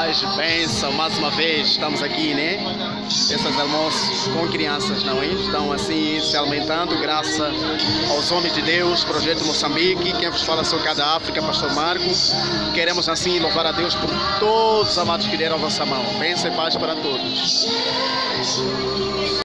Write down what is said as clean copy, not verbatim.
paz, bênção, mais uma vez estamos aqui, né? Esses almoços com crianças, não é? Estão assim se alimentando, graças aos homens de Deus, Projeto Moçambique. Quem vos fala sou cada África, Pastor Marco. Queremos assim louvar a Deus por todos os amados que deram a vossa mão. Bênção e paz para todos.